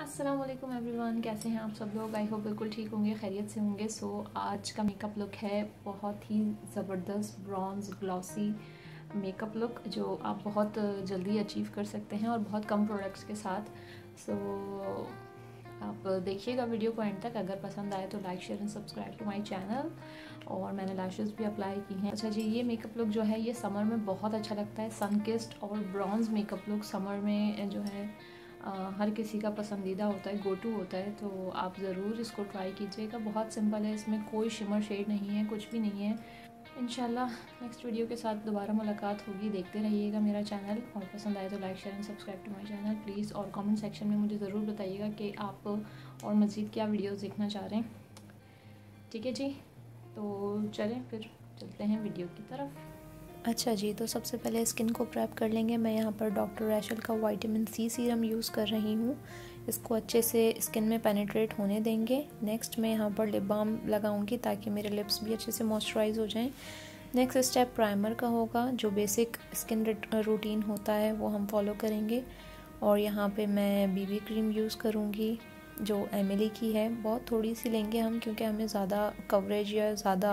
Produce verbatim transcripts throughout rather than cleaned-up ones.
अस्सलाम वालेकुम एवरीवन, कैसे हैं आप सब लोग। आई होप बिल्कुल ठीक होंगे, खैरियत से होंगे। सो so, आज का मेकअप लुक है बहुत ही ज़बरदस्त ब्रॉन्ज ग्लॉसी मेकअप लुक जो आप बहुत जल्दी अचीव कर सकते हैं और बहुत कम प्रोडक्ट्स के साथ। सो so, आप देखिएगा वीडियो को एंड तक। अगर पसंद आए तो like share and subscribe to my channel. और मैंने लैशेस भी अप्लाई की हैं। अच्छा जी, ये मेकअप लुक जो है ये समर में बहुत अच्छा लगता है। सनकिस्ड और ब्रॉन्ज मेकअप लुक समर में जो है आ, हर किसी का पसंदीदा होता है, गो टू होता है। तो आप ज़रूर इसको ट्राई कीजिएगा। बहुत सिंपल है, इसमें कोई शिमर शेड नहीं है, कुछ भी नहीं है। इंशाल्लाह नेक्स्ट वीडियो के साथ दोबारा मुलाकात होगी। देखते रहिएगा मेरा चैनल और पसंद आए तो like share and subscribe to my channel please. और कमेंट सेक्शन में मुझे ज़रूर बताइएगा कि आप और मज़ीद क्या वीडियोस देखना चाह रहे हैं। ठीक है जी, तो चलें फिर चलते हैं वीडियो की तरफ। अच्छा जी, तो सबसे पहले स्किन को प्रेप कर लेंगे। मैं यहाँ पर डॉक्टर रैशल का विटामिन सी सीरम यूज़ कर रही हूँ। इसको अच्छे से स्किन में पेनिट्रेट होने देंगे। नेक्स्ट मैं यहाँ पर लिप बाम लगाऊंगी ताकि मेरे लिप्स भी अच्छे से मॉइस्चराइज हो जाएं। नेक्स्ट स्टेप प्राइमर का होगा। जो बेसिक स्किन रूटीन होता है वो हम फॉलो करेंगे। और यहाँ पे मैं बीबी क्रीम यूज़ करूँगी जो एमिली की है। बहुत थोड़ी सी लेंगे हम क्योंकि हमें ज़्यादा कवरेज या ज़्यादा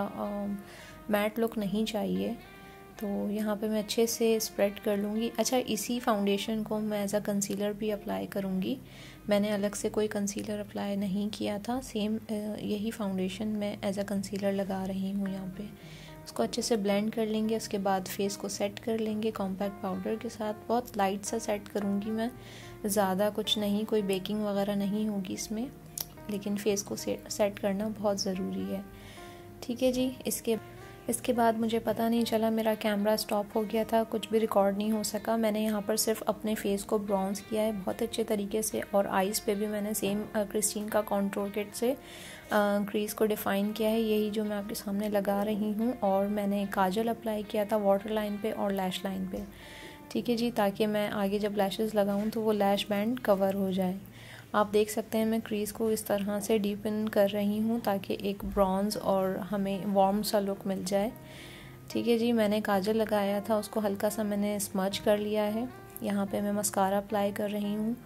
मैट लुक नहीं चाहिए। तो यहाँ पे मैं अच्छे से स्प्रेड कर लूँगी। अच्छा, इसी फाउंडेशन को मैं एज अ कंसीलर भी अप्लाई करूँगी। मैंने अलग से कोई कंसीलर अप्लाई नहीं किया था। सेम यही फाउंडेशन मैं एज अ कंसीलर लगा रही हूँ यहाँ पे। उसको अच्छे से ब्लेंड कर लेंगे। उसके बाद फेस को सेट कर लेंगे कॉम्पैक्ट पाउडर के साथ। बहुत लाइट सा सेट करूँगी मैं, ज़्यादा कुछ नहीं, कोई बेकिंग वगैरह नहीं होगी इसमें, लेकिन फेस को सेट करना बहुत ज़रूरी है। ठीक है जी। इसके इसके बाद मुझे पता नहीं चला, मेरा कैमरा स्टॉप हो गया था, कुछ भी रिकॉर्ड नहीं हो सका। मैंने यहाँ पर सिर्फ अपने फेस को ब्राउन्स किया है बहुत अच्छे तरीके से। और आईज़ पे भी मैंने सेम क्रिस्टीन का कॉन्टूर किट से क्रीज़ को डिफ़ाइन किया है, यही जो मैं आपके सामने लगा रही हूँ। और मैंने काजल अप्लाई किया था वाटर लाइन पे और लैश लाइन पे। ठीक है जी, ताकि मैं आगे जब लैशेज़ लगाऊँ तो वो लैश बैंड कवर हो जाए। आप देख सकते हैं मैं क्रीज़ को इस तरह से डीपन कर रही हूँ ताकि एक ब्रॉन्ज और हमें वार्म सा लुक मिल जाए। ठीक है जी, मैंने काजल लगाया था, उसको हल्का सा मैंने स्मज कर लिया है। यहाँ पे मैं मस्कारा अप्लाई कर रही हूँ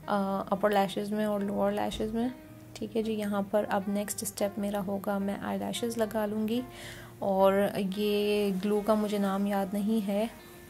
अपर लैशेज़ में और लोअर लैशेज़ में। ठीक है जी, यहाँ पर अब नेक्स्ट स्टेप मेरा होगा, मैं आई लैशेज़ लगा लूँगी। और ये ग्लू का मुझे नाम याद नहीं है,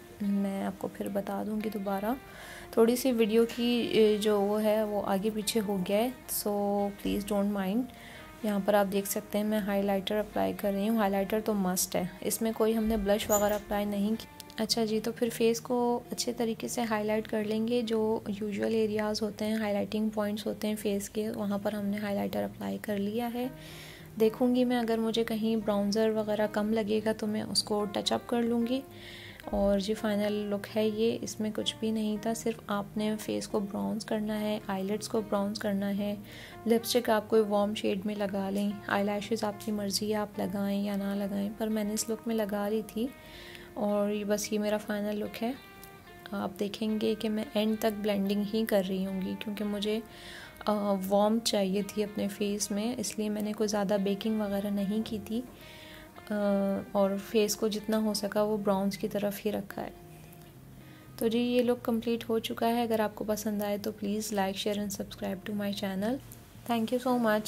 मैं आपको फिर बता दूँगी दोबारा। थोड़ी सी वीडियो की जो वो है वो आगे पीछे हो गया है, सो प्लीज़ डोंट माइंड। यहाँ पर आप देख सकते हैं मैं हाइलाइटर अप्लाई कर रही हूँ। हाइलाइटर तो मस्ट है, इसमें कोई हमने ब्लश वगैरह अप्लाई नहीं की। अच्छा जी, तो फिर फेस को अच्छे तरीके से हाईलाइट कर लेंगे। जो यूजुअल एरियाज़ होते हैं, हाईलाइटिंग पॉइंट्स होते हैं फेस के, वहाँ पर हमने हाईलाइटर अप्लाई कर लिया है। देखूँगी मैं, अगर मुझे कहीं ब्राउज़र वगैरह कम लगेगा तो मैं उसको टचअप कर लूँगी। और जी फाइनल लुक है ये, इसमें कुछ भी नहीं था, सिर्फ आपने फेस को ब्राउन्स करना है, आईलिड्स को ब्राउन्स करना है। लिपस्टिक आप कोई वार्म शेड में लगा लें। आईलैशेस आपकी मर्ज़ी है, आप लगाएं या ना लगाएं, पर मैंने इस लुक में लगा ली थी। और ये बस ये मेरा फाइनल लुक है। आप देखेंगे कि मैं एंड तक ब्लेंडिंग ही कर रही होंगी क्योंकि मुझे वार्म चाहिए थी अपने फेस में, इसलिए मैंने कोई ज़्यादा बेकिंग वगैरह नहीं की थी। और फेस को जितना हो सका वो ब्राउन्स की तरफ ही रखा है। तो जी ये लुक कंप्लीट हो चुका है। अगर आपको पसंद आए तो please like share and subscribe to my channel. Thank you so much.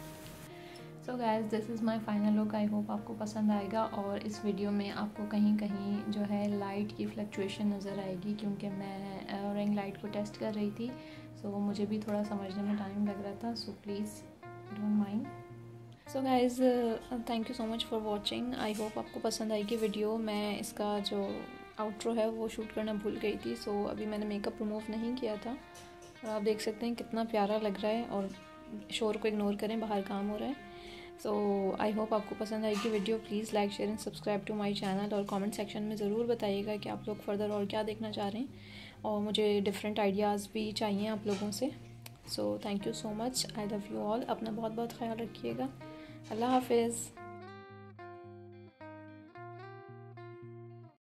So guys, this is my final look. I hope आपको पसंद आएगा। और इस वीडियो में आपको कहीं कहीं जो है लाइट की फ्लक्चुएशन नज़र आएगी क्योंकि मैं रिंग लाइट को टेस्ट कर रही थी। सो so, मुझे भी थोड़ा समझने में टाइम लग रहा था, so please don't mind. So guys, thank you so much for watching. I hope आपको पसंद आएगी वीडियो। मैं इसका जो आउट्रो है वो शूट करना भूल गई थी, सो so, अभी मैंने मेकअप रिमूव नहीं किया था। और आप देख सकते हैं कितना प्यारा लग रहा है। और शोर को इग्नोर करें, बाहर काम हो रहा है। सो आई होप आपको पसंद आएगी video. Please like share and subscribe to my channel. और कमेंट सेक्शन में ज़रूर बताइएगा कि आप लोग फर्दर और क्या देखना चाह रहे हैं। और मुझे डिफरेंट आइडियाज़ भी चाहिए आप लोगों से। So thank you so much. I love you all. अपना बहुत बहुत ख्याल रखिएगा। अल्लाह हाफिज़।